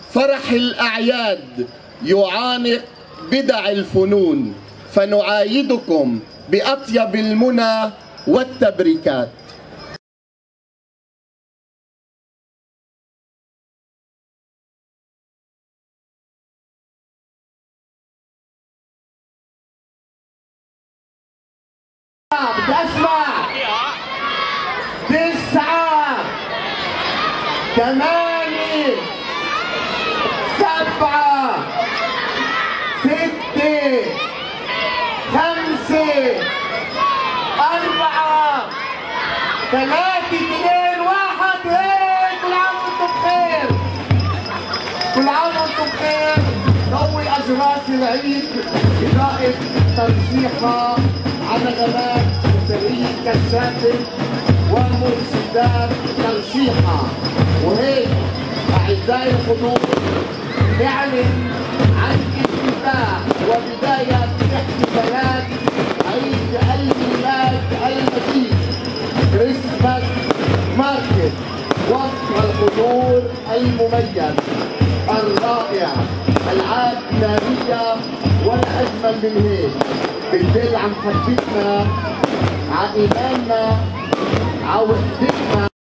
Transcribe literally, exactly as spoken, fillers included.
فرح الأعياد يعانق بدع الفنون، فنعايدكم بأطيب المنى والتبريكات. بدي اسمع. تسعة ثمانية سبعة ستة خمسة أربعة ثلاثة اثنين واحد. هيك كل عام وانتم بخير، كل عام وانتم بخير. ضوي أجراس العيد إضاءة ترشيحها على نغمات موسيقية كشافة ومرشدات ترشيحها. وهيك أعزائي الحضور نعلن عن افتتاح وبداية احتفالات عيد الميلاد المجيد كريسماس ماركت وسط الحضور المميز الرائع. ألعاب نارية ولا أجمل من هيك، بتدل عن محبتنا، على إيماننا، على وحدتنا.